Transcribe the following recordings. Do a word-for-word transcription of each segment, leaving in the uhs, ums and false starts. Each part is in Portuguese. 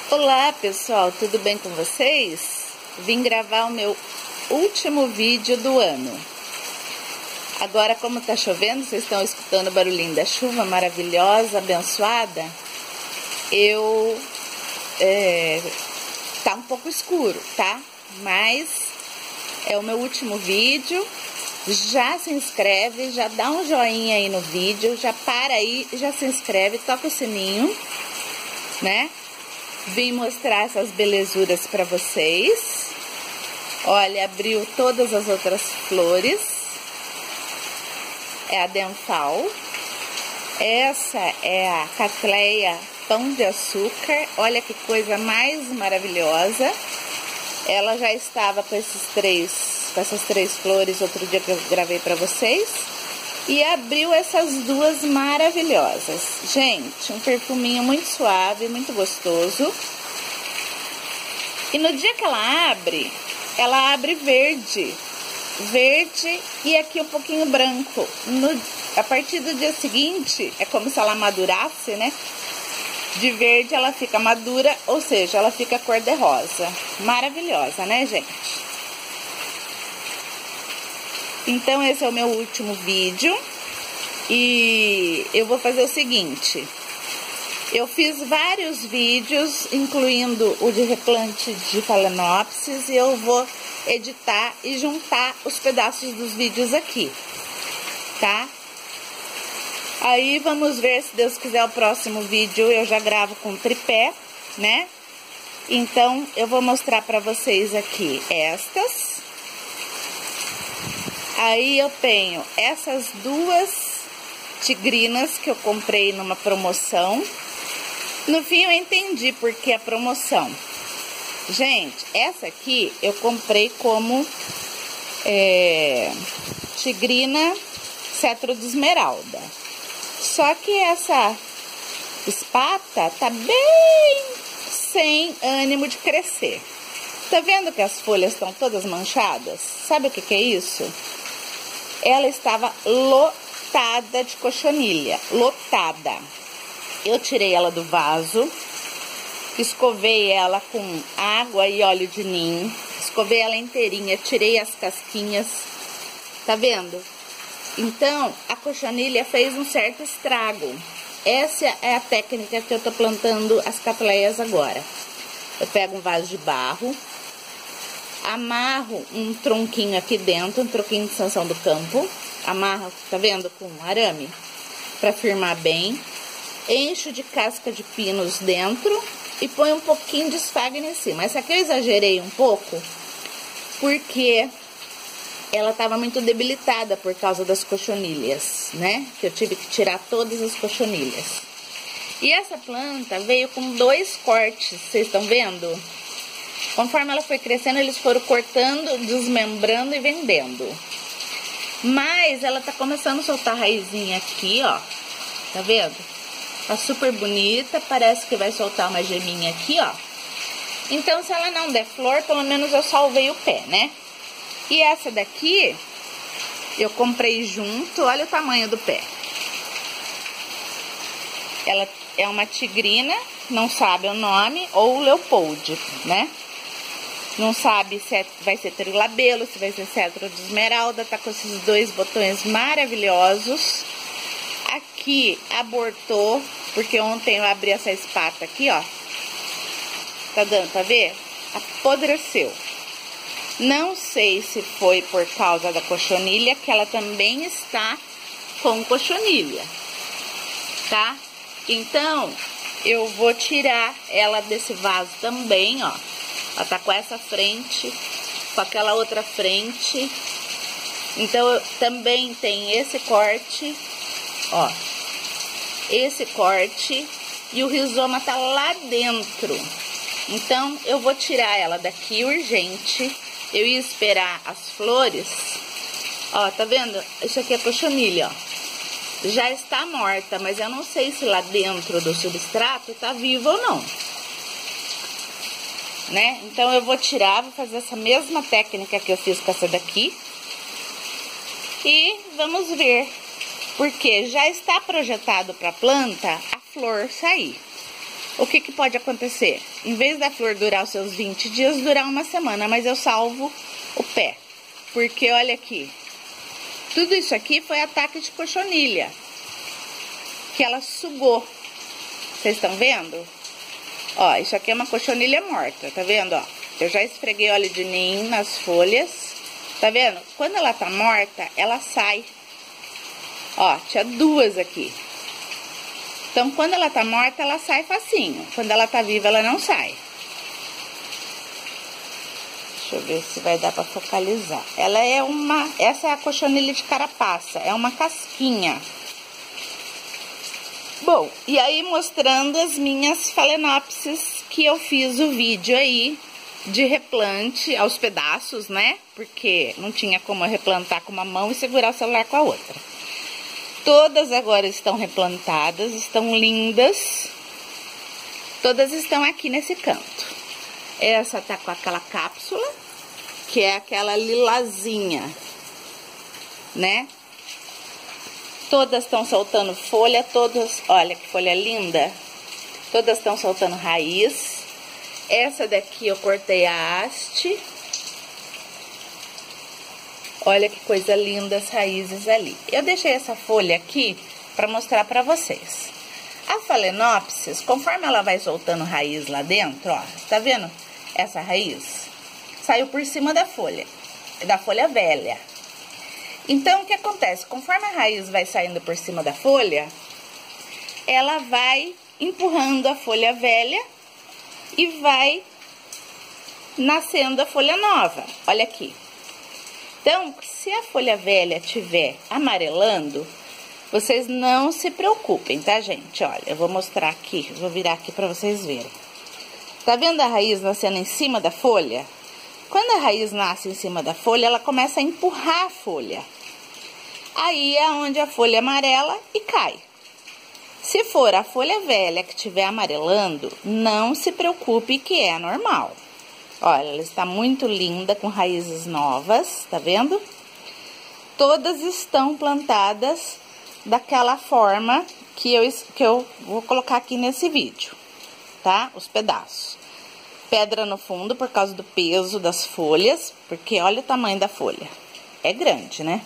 Olá pessoal, tudo bem com vocês? Vim gravar o meu último vídeo do ano. Agora, como tá chovendo, vocês estão escutando o barulhinho da chuva maravilhosa, abençoada. Eu... É, tá um pouco escuro, tá? Mas é o meu último vídeo. Já se inscreve, já dá um joinha aí no vídeo, já para aí, já se inscreve, toca o sininho, né? Vim mostrar essas belezuras para vocês. Olha, abriu todas as outras flores. É a dental. Essa é a Catleia Pão de Açúcar. Olha que coisa mais maravilhosa. Ela já estava com esses três, com essas três flores outro dia que eu gravei para vocês. E abriu essas duas maravilhosas. Gente, um perfuminho muito suave, muito gostoso. E no dia que ela abre, ela abre verde. Verde e aqui um pouquinho branco. No, a partir do dia seguinte, é como se ela madurasse, né? De verde ela fica madura, ou seja, ela fica cor-de-rosa. Maravilhosa, né, gente? Então, esse é o meu último vídeo e eu vou fazer o seguinte. Eu fiz vários vídeos, incluindo o de replante de Phalaenopsis, e eu vou editar e juntar os pedaços dos vídeos aqui, tá? Aí, vamos ver, se Deus quiser, o próximo vídeo eu já gravo com tripé, né? Então, eu vou mostrar pra vocês aqui estas. Aí eu tenho essas duas tigrinas que eu comprei numa promoção. No fim eu entendi porque a promoção. Gente, essa aqui eu comprei como é, tigrina cetro de esmeralda. Só que essa espata tá bem sem ânimo de crescer. Tá vendo que as folhas estão todas manchadas? Sabe o que que é isso? Ela estava lotada de cochonilha, lotada. Eu tirei ela do vaso, escovei ela com água e óleo de nim, escovei ela inteirinha, tirei as casquinhas, tá vendo? Então, a cochonilha fez um certo estrago. Essa é a técnica que eu tô plantando as catleias agora. Eu pego um vaso de barro, amarro um tronquinho aqui dentro, um tronquinho de sanção do campo. Amarro, tá vendo? Com arame, pra firmar bem. Encho de casca de pinos dentro e ponho um pouquinho de esfagno em cima. Essa aqui eu exagerei um pouco, porque ela tava muito debilitada por causa das cochonilhas, né? Que eu tive que tirar todas as cochonilhas. E essa planta veio com dois cortes, vocês estão vendo? Conforme ela foi crescendo, eles foram cortando, desmembrando e vendendo. Mas ela tá começando a soltar raizinha aqui, ó. Tá vendo? Tá super bonita, parece que vai soltar uma geminha aqui, ó. Então, se ela não der flor, pelo menos eu salvei o pé, né? E essa daqui, eu comprei junto, olha o tamanho do pé. Ela é uma tigrina, não sabe o nome, ou Leopold, né? Não sabe se é, vai ser trilabelo, se vai ser cetro de esmeralda. Tá com esses dois botões maravilhosos. Aqui abortou, porque ontem eu abri essa espata aqui, ó. Tá dando pra ver? Apodreceu. Não sei se foi por causa da cochonilha, que ela também está com cochonilha, tá? Então, eu vou tirar ela desse vaso também, ó. Ela tá com essa frente, com aquela outra frente. Então, também tem esse corte, ó. Esse corte e o rizoma tá lá dentro. Então, eu vou tirar ela daqui urgente. Eu ia esperar as flores. Ó, tá vendo? Isso aqui é cochonilha, ó. Já está morta, mas eu não sei se lá dentro do substrato tá vivo ou não. Né? Então eu vou tirar, vou fazer essa mesma técnica que eu fiz com essa daqui. E vamos ver, porque já está projetado para a planta a flor sair. o que que pode acontecer? Em vez da flor durar os seus vinte dias, durar uma semana, mas eu salvo o pé. Porque olha aqui, tudo isso aqui foi ataque de cochonilha, que ela sugou. Vocês estão vendo? Ó, isso aqui é uma cochonilha morta, tá vendo, ó? Eu já esfreguei óleo de nim nas folhas, tá vendo? Quando ela tá morta, ela sai. Ó, tinha duas aqui. Então, quando ela tá morta, ela sai facinho. Quando ela tá viva, ela não sai. Deixa eu ver se vai dar pra focalizar. Ela é uma... Essa é a cochonilha de carapaça. É uma casquinha. Bom, e aí mostrando as minhas phalaenopsis que eu fiz o vídeo aí de replante aos pedaços, né? Porque não tinha como eu replantar com uma mão e segurar o celular com a outra. Todas agora estão replantadas, estão lindas. Todas estão aqui nesse canto. Essa tá com aquela cápsula, que é aquela lilazinha, né? Todas estão soltando folha, todas, olha que folha linda. Todas estão soltando raiz. Essa daqui eu cortei a haste. Olha que coisa linda as raízes ali. Eu deixei essa folha aqui para mostrar para vocês. A phalaenopsis, conforme ela vai soltando raiz lá dentro, ó, tá vendo essa raiz? Saiu por cima da folha, da folha velha. Então, o que acontece? Conforme a raiz vai saindo por cima da folha, ela vai empurrando a folha velha e vai nascendo a folha nova. Olha aqui. Então, se a folha velha estiver amarelando, vocês não se preocupem, tá, gente? Olha, eu vou mostrar aqui, vou virar aqui pra vocês verem. Tá vendo a raiz nascendo em cima da folha? Quando a raiz nasce em cima da folha, ela começa a empurrar a folha. Aí é onde a folha amarela e cai. Se for a folha velha que estiver amarelando, não se preocupe que é normal. Olha, ela está muito linda, com raízes novas, tá vendo? Todas estão plantadas daquela forma que eu, que eu vou colocar aqui nesse vídeo, tá? Os pedaços. Pedra no fundo por causa do peso das folhas, porque olha o tamanho da folha. É grande, né?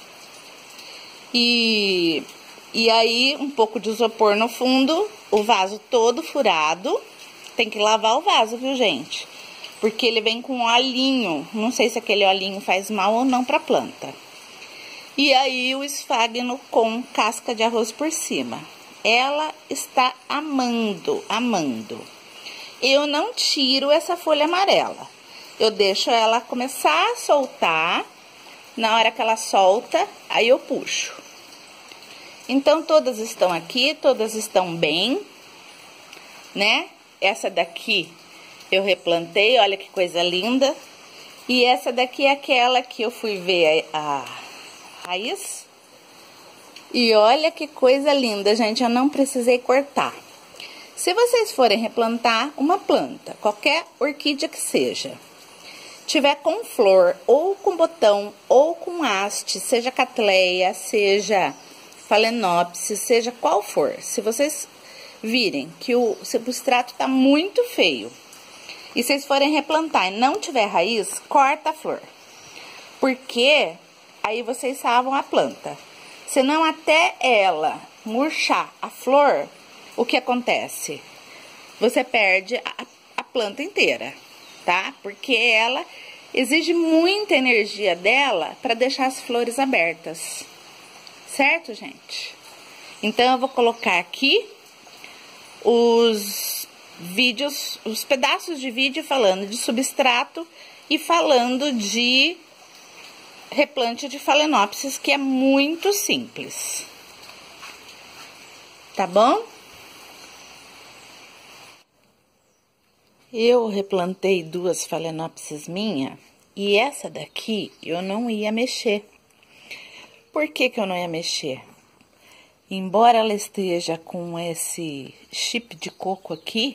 E, e aí, um pouco de isopor no fundo, o vaso todo furado. Tem que lavar o vaso, viu, gente? Porque ele vem com olhinho. Não sei se aquele olhinho faz mal ou não pra planta. E aí, o esfagno com casca de arroz por cima. Ela está amando, amando. Eu não tiro essa folha amarela. Eu deixo ela começar a soltar. Na hora que ela solta, aí eu puxo. Então, todas estão aqui, todas estão bem, né? Essa daqui eu replantei, olha que coisa linda. E essa daqui é aquela que eu fui ver a, a raiz. E olha que coisa linda, gente, eu não precisei cortar. Se vocês forem replantar uma planta, qualquer orquídea que seja, tiver com flor, ou com botão, ou com haste, seja catleia, seja phalaenopsis, seja qual for, se vocês virem que o substrato tá muito feio, e vocês forem replantar e não tiver raiz, corta a flor. Porque aí vocês salvam a planta. Senão até ela murchar a flor, o que acontece? Você perde a, a planta inteira, tá? Porque ela exige muita energia dela para deixar as flores abertas. Certo, gente? Então, eu vou colocar aqui os vídeos, os pedaços de vídeo falando de substrato e falando de replante de phalaenopsis, que é muito simples. Tá bom? Eu replantei duas phalaenopsis minha e essa daqui eu não ia mexer. Por que que eu não ia mexer? Embora ela esteja com esse chip de coco aqui,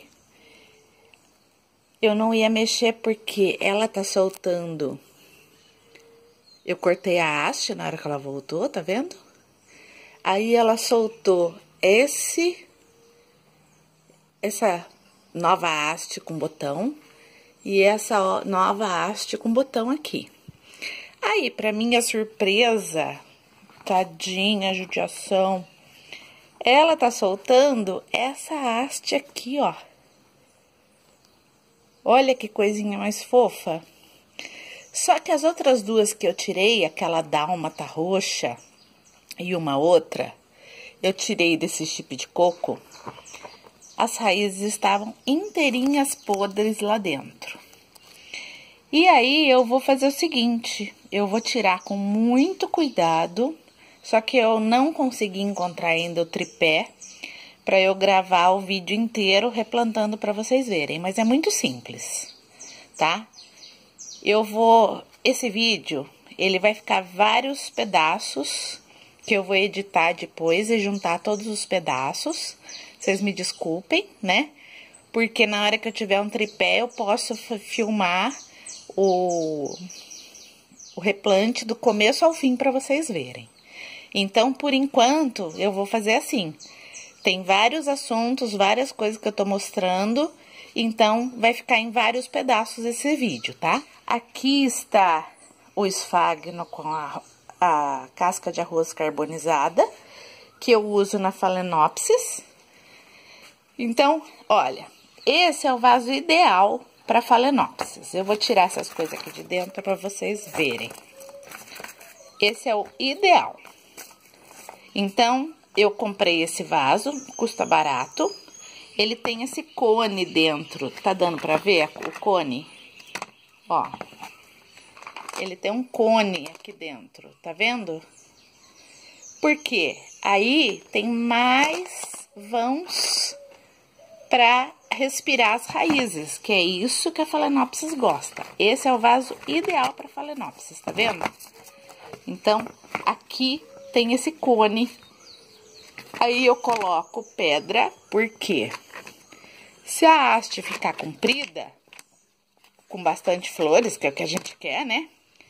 eu não ia mexer porque ela tá soltando. Eu cortei a haste na hora que ela voltou, tá vendo? Aí ela soltou esse, essa nova haste com botão e essa nova haste com botão aqui. Aí, pra minha surpresa, tadinha, judiação, ela tá soltando essa haste aqui, ó. Olha que coisinha mais fofa. Só que as outras duas que eu tirei, aquela dálmata roxa e uma outra, eu tirei desse chip de coco, as raízes estavam inteirinhas podres lá dentro. E aí, eu vou fazer o seguinte, eu vou tirar com muito cuidado, só que eu não consegui encontrar ainda o tripé para eu gravar o vídeo inteiro replantando para vocês verem, mas é muito simples, tá? Eu vou, esse vídeo, ele vai ficar vários pedaços, que eu vou editar depois e juntar todos os pedaços. Vocês me desculpem, né? Porque na hora que eu tiver um tripé, eu posso filmar o, o replante do começo ao fim para vocês verem. Então, por enquanto, eu vou fazer assim. Tem vários assuntos, várias coisas que eu tô mostrando, então vai ficar em vários pedaços esse vídeo, tá? Aqui está o esfagno com a, a casca de arroz carbonizada, que eu uso na Phalaenopsis. Então, olha, esse é o vaso ideal para Phalaenopsis. Eu vou tirar essas coisas aqui de dentro para vocês verem. Esse é o ideal. Então, eu comprei esse vaso, custa barato. Ele tem esse cone dentro, tá dando pra ver o cone? Ó, ele tem um cone aqui dentro, tá vendo? Por quê? Aí tem mais vãos pra respirar as raízes, que é isso que a Phalaenopsis gosta. Esse é o vaso ideal pra Phalaenopsis, tá vendo? Então, aqui tem esse cone. Aí eu coloco pedra, porque se a haste ficar comprida, com bastante flores, que é o que a gente quer, né?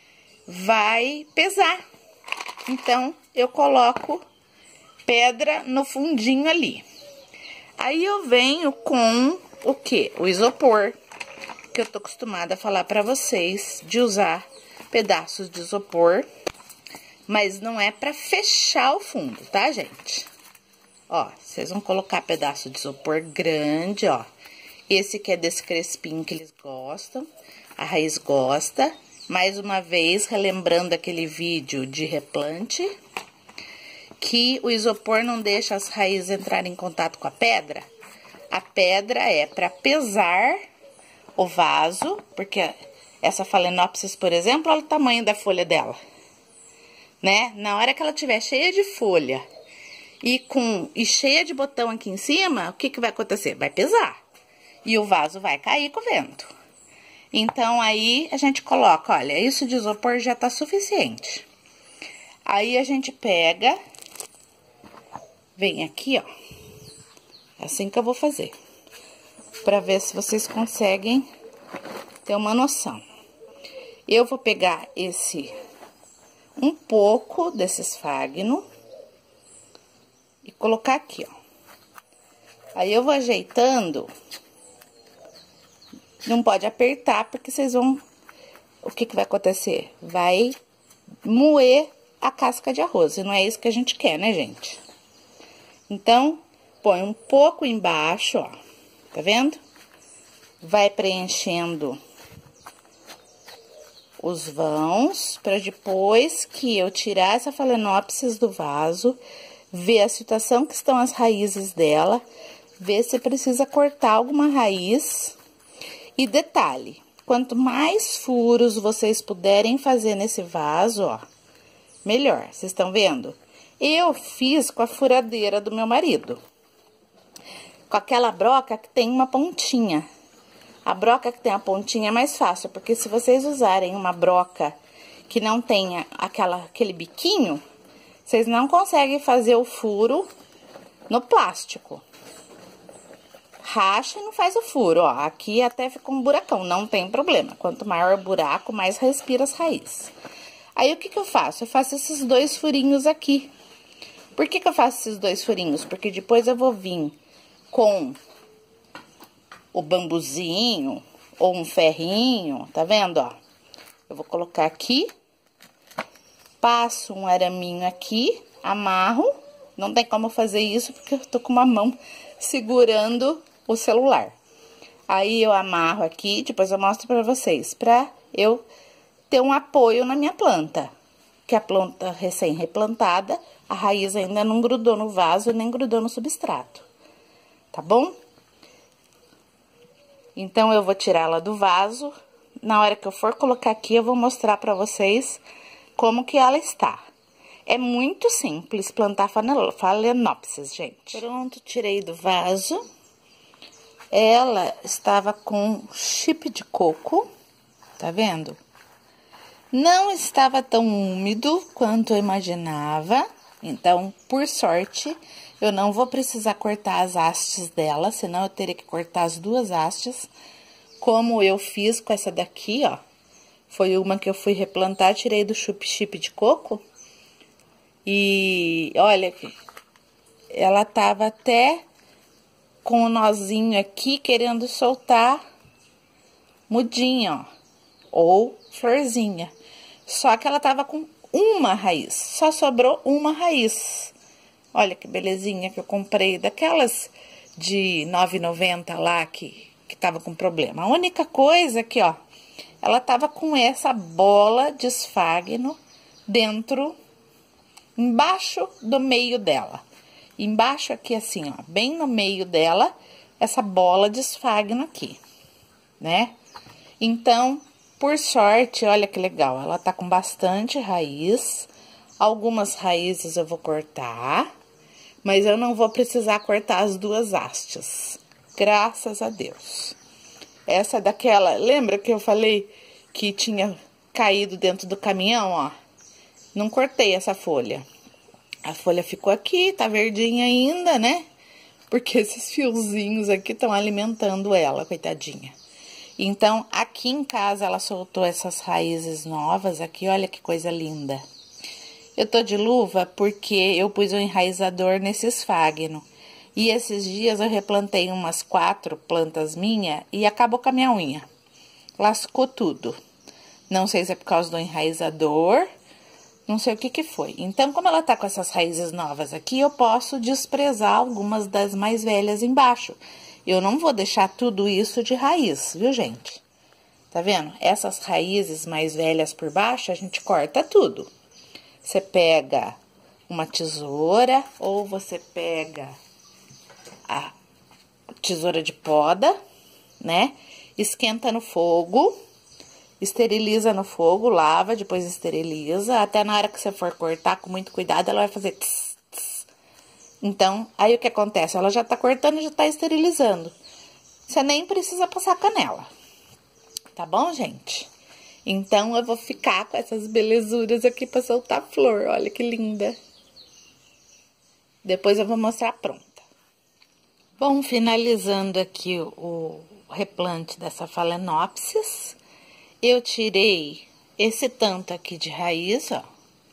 Vai pesar. Então, eu coloco pedra no fundinho ali. Aí eu venho com o quê? O isopor, que eu tô acostumada a falar pra vocês de usar pedaços de isopor, mas não é pra fechar o fundo, tá, gente? Ó, vocês vão colocar pedaço de isopor grande, ó. Esse que é desse crespinho que eles gostam, a raiz gosta. Mais uma vez, relembrando aquele vídeo de replante, que o isopor não deixa as raízes entrarem em contato com a pedra. A pedra é para pesar o vaso, porque essa Phalaenopsis, por exemplo, olha o tamanho da folha dela, né? Na hora que ela tiver cheia de folha e com e cheia de botão aqui em cima, o que que vai acontecer? Vai pesar. E o vaso vai cair com o vento. Então, aí, a gente coloca, olha, isso de isopor já tá suficiente. Aí, a gente pega, vem aqui, ó. É assim que eu vou fazer. Pra ver se vocês conseguem ter uma noção. Eu vou pegar esse, um pouco desse esfagno e colocar aqui, ó. Aí, eu vou ajeitando. Não pode apertar, porque vocês vão... O que que vai acontecer? Vai moer a casca de arroz, e não é isso que a gente quer, né, gente? Então, põe um pouco embaixo, ó. Tá vendo? Vai preenchendo os vãos, para depois que eu tirar essa Phalaenopsis do vaso, ver a situação que estão as raízes dela, ver se precisa cortar alguma raiz. E detalhe, quanto mais furos vocês puderem fazer nesse vaso, ó, melhor. Vocês estão vendo? Eu fiz com a furadeira do meu marido. Com aquela broca que tem uma pontinha. A broca que tem a pontinha é mais fácil, porque se vocês usarem uma broca que não tenha aquela, aquele biquinho, vocês não conseguem fazer o furo no plástico. Racha e não faz o furo, ó. Aqui até fica um buracão, não tem problema. Quanto maior o buraco, mais respira as raízes. Aí, o que que eu faço? Eu faço esses dois furinhos aqui. Por que que eu faço esses dois furinhos? Porque depois eu vou vir com o bambuzinho ou um ferrinho, tá vendo, ó? Eu vou colocar aqui, passo um araminho aqui, amarro. Não tem como fazer isso porque eu tô com uma mão segurando o celular. Aí eu amarro aqui, depois eu mostro pra vocês, pra eu ter um apoio na minha planta. Que a planta recém-replantada, a raiz ainda não grudou no vaso, nem grudou no substrato. Tá bom? Então, eu vou tirar ela do vaso. Na hora que eu for colocar aqui, eu vou mostrar pra vocês como que ela está. É muito simples plantar Phalaenopsis, gente. Pronto, tirei do vaso. Ela estava com chip de coco, tá vendo? Não estava tão úmido quanto eu imaginava. Então, por sorte, eu não vou precisar cortar as hastes dela, senão eu teria que cortar as duas hastes, como eu fiz com essa daqui, ó. Foi uma que eu fui replantar, tirei do chip, chip de coco. E olha aqui, ela tava até com o nozinho aqui querendo soltar mudinha, ó, ou florzinha. Só que ela tava com uma raiz, só sobrou uma raiz. Olha que belezinha que eu comprei, daquelas de nove reais e noventa centavos lá que, que tava com problema. A única coisa que, ó, ela tava com essa bola de esfagno dentro, embaixo do meio dela. Embaixo aqui assim, ó, bem no meio dela, essa bola de esfagno aqui, né? Então, por sorte, olha que legal, ela tá com bastante raiz. Algumas raízes eu vou cortar, mas eu não vou precisar cortar as duas hastes. Graças a Deus. Essa daquela, lembra que eu falei que tinha caído dentro do caminhão, ó? Não cortei essa folha. A folha ficou aqui, tá verdinha ainda, né? Porque esses fiozinhos aqui estão alimentando ela, coitadinha. Então, aqui em casa, ela soltou essas raízes novas aqui, olha que coisa linda. Eu tô de luva porque eu pus o enraizador nesse esfagno. E esses dias eu replantei umas quatro plantas minhas e acabou com a minha unha. Lascou tudo. Não sei se é por causa do enraizador, não sei o que que foi. Então, como ela tá com essas raízes novas aqui, eu posso desprezar algumas das mais velhas embaixo. Eu não vou deixar tudo isso de raiz, viu, gente? Tá vendo? Essas raízes mais velhas por baixo, a gente corta tudo. Você pega uma tesoura ou você pega a tesoura de poda, né? Esquenta no fogo, esteriliza no fogo, lava, depois esteriliza. Até na hora que você for cortar, com muito cuidado, ela vai fazer tss, tss. Então, aí o que acontece? Ela já tá cortando e já tá esterilizando. Você nem precisa passar canela. Tá bom, gente? Então, eu vou ficar com essas belezuras aqui pra soltar flor. Olha que linda. Depois eu vou mostrar pronta. Bom, finalizando aqui o replante dessa Phalaenopsis, eu tirei esse tanto aqui de raiz, ó.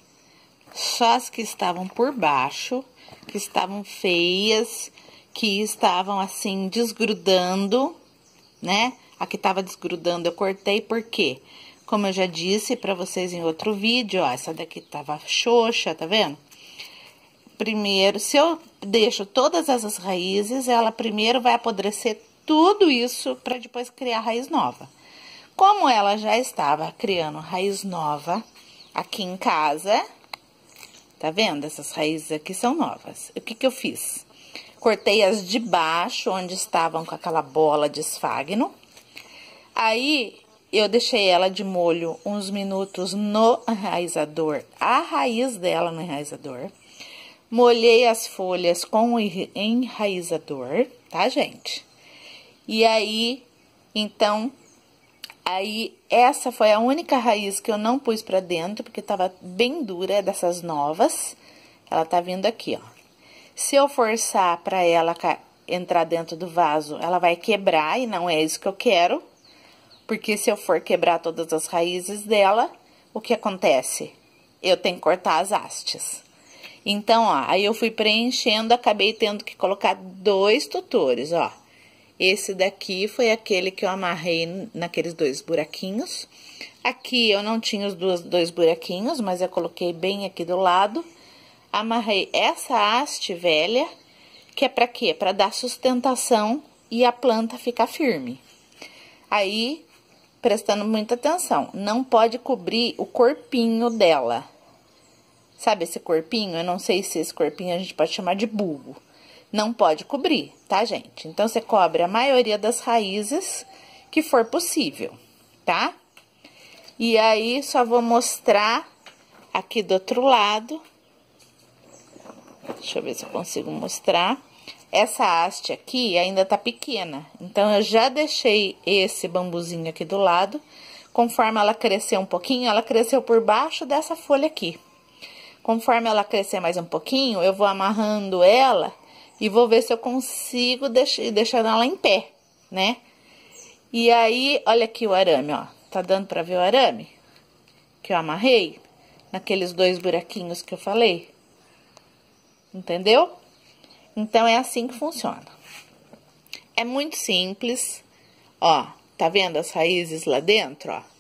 Só as que estavam por baixo, que estavam feias, que estavam assim desgrudando, né? A que tava desgrudando eu cortei, por quê? Como eu já disse pra vocês em outro vídeo, ó, essa daqui tava xoxa, tá vendo? Primeiro, se eu deixo todas essas raízes, ela primeiro vai apodrecer tudo isso pra depois criar raiz nova. Como ela já estava criando raiz nova aqui em casa, tá vendo? Essas raízes aqui são novas. O que que eu fiz? Cortei as de baixo, onde estavam com aquela bola de esfagno. Aí, eu deixei ela de molho uns minutos no enraizador, a raiz dela no enraizador. Molhei as folhas com o enraizador, tá, gente? E aí, então, aí essa foi a única raiz que eu não pus pra dentro, porque tava bem dura, dessas novas. Ela tá vindo aqui, ó. Se eu forçar pra ela entrar dentro do vaso, ela vai quebrar e não é isso que eu quero. Porque se eu for quebrar todas as raízes dela, o que acontece? Eu tenho que cortar as hastes. Então, ó, aí eu fui preenchendo, acabei tendo que colocar dois tutores, ó. Esse daqui foi aquele que eu amarrei naqueles dois buraquinhos. Aqui eu não tinha os dois, dois buraquinhos, mas eu coloquei bem aqui do lado. Amarrei essa haste velha, que é pra quê? Pra dar sustentação e a planta ficar firme. Aí, prestando muita atenção, não pode cobrir o corpinho dela. Sabe esse corpinho? Eu não sei se esse corpinho a gente pode chamar de bulbo. Não pode cobrir, tá, gente? Então, você cobre a maioria das raízes que for possível, tá? E aí, só vou mostrar aqui do outro lado. Deixa eu ver se eu consigo mostrar. Essa haste aqui ainda tá pequena, então eu já deixei esse bambuzinho aqui do lado. Conforme ela crescer um pouquinho, ela cresceu por baixo dessa folha aqui. Conforme ela crescer mais um pouquinho, eu vou amarrando ela e vou ver se eu consigo deixar, deixar ela em pé, né? E aí, olha aqui o arame, ó. Tá dando pra ver o arame? Que eu amarrei naqueles dois buraquinhos que eu falei. Entendeu? Então, é assim que funciona. É muito simples. Ó, tá vendo as raízes lá dentro, ó?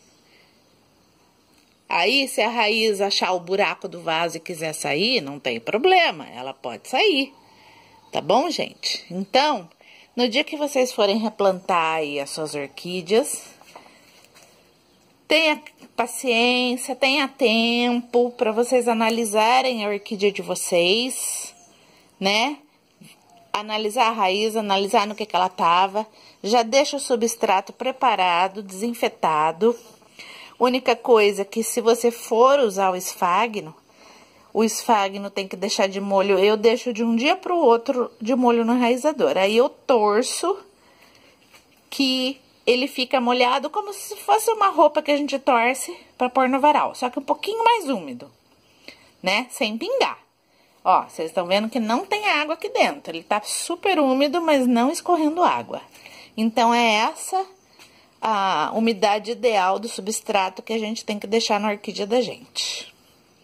Aí, se a raiz achar o buraco do vaso e quiser sair, não tem problema, ela pode sair. Tá bom, gente? Então, no dia que vocês forem replantar aí as suas orquídeas, tenha paciência, tenha tempo para vocês analisarem a orquídea de vocês, né? Analisar a raiz, analisar no que que ela tava. Já deixa o substrato preparado, desinfetado. Única coisa que se você for usar o esfagno, o esfagno tem que deixar de molho. Eu deixo de um dia para o outro de molho no enraizador. Aí eu torço que ele fica molhado como se fosse uma roupa que a gente torce para pôr no varal. Só que um pouquinho mais úmido, né? Sem pingar. Ó, vocês estão vendo que não tem água aqui dentro. Ele tá super úmido, mas não escorrendo água. Então, é essa a umidade ideal do substrato que a gente tem que deixar na orquídea da gente.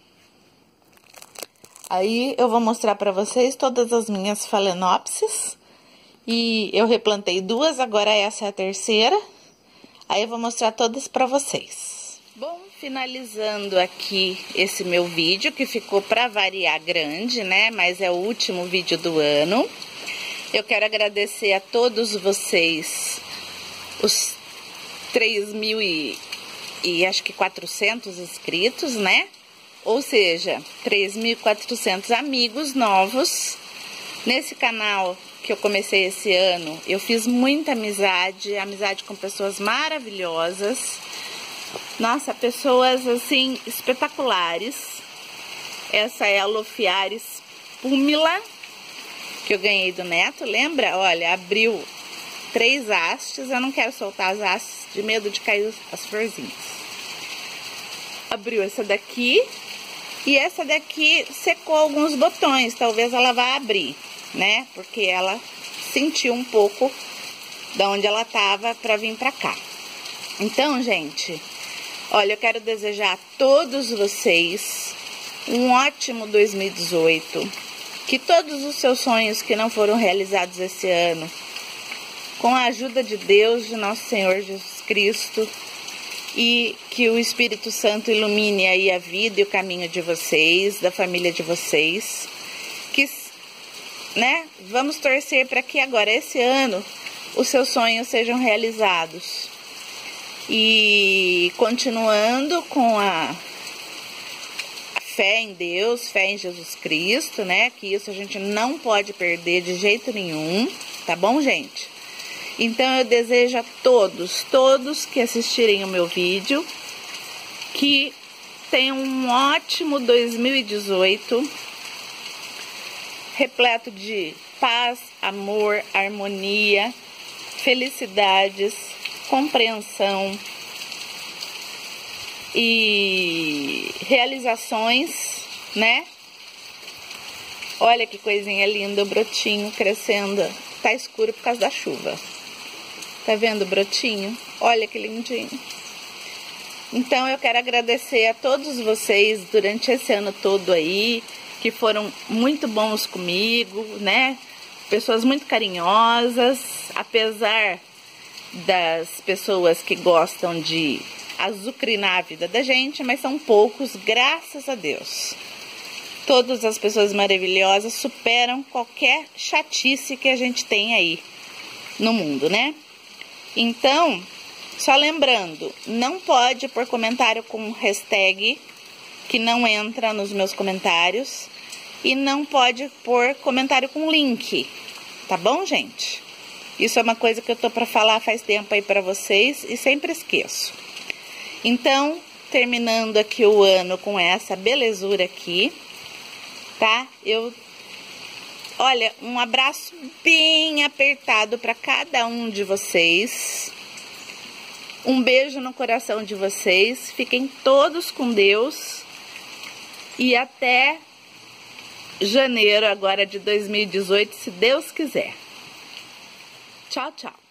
Aí, eu vou mostrar pra vocês todas as minhas phalaenopsis. E eu replantei duas, agora essa é a terceira. Aí, eu vou mostrar todas pra vocês. Bom, finalizando aqui esse meu vídeo, que ficou pra variar grande, né? Mas é o último vídeo do ano. Eu quero agradecer a todos vocês, os três mil e, e acho que quatrocentos inscritos, né? Ou seja, três mil e quatrocentos amigos novos. Nesse canal que eu comecei esse ano, eu fiz muita amizade, amizade com pessoas maravilhosas. Nossa, pessoas, assim, espetaculares. Essa é a Lofiaris púmila, que eu ganhei do Neto, lembra? Olha, abriu três hastes, eu não quero soltar as hastes de medo de cair as florzinhas. Abriu essa daqui, e essa daqui secou alguns botões, talvez ela vá abrir, né? Porque ela sentiu um pouco de onde ela tava pra vir pra cá. Então, gente, olha, eu quero desejar a todos vocês um ótimo dois mil e dezoito. Que todos os seus sonhos que não foram realizados esse ano, com a ajuda de Deus, de nosso Senhor Jesus Cristo, e que o Espírito Santo ilumine aí a vida e o caminho de vocês, da família de vocês. Que, né, vamos torcer para que agora, esse ano, os seus sonhos sejam realizados. E continuando com a fé em Deus, fé em Jesus Cristo, né? Que isso a gente não pode perder de jeito nenhum, tá bom, gente? Então, eu desejo a todos, todos que assistirem o meu vídeo, que tenham um ótimo dois mil e dezoito, repleto de paz, amor, harmonia, felicidades, compreensão e realizações, né? Olha que coisinha linda, o brotinho crescendo. Tá escuro por causa da chuva. Tá vendo o brotinho? Olha que lindinho. Então, eu quero agradecer a todos vocês durante esse ano todo aí, que foram muito bons comigo, né? pessoas muito carinhosas, apesar das pessoas que gostam de azucrinar a vida da gente, mas são poucos, graças a Deus. Todas as pessoas maravilhosas superam qualquer chatice que a gente tem aí no mundo, né? Então, só lembrando, não pode pôr comentário com hashtag que não entra nos meus comentários e não pode pôr comentário com link, tá bom, gente? Isso é uma coisa que eu tô pra falar faz tempo aí pra vocês e sempre esqueço. Então, terminando aqui o ano com essa belezura aqui, tá? Eu, olha, um abraço bem apertado pra cada um de vocês. Um beijo no coração de vocês. Fiquem todos com Deus. E até janeiro agora de dois mil e dezoito, se Deus quiser. Tchau, tchau.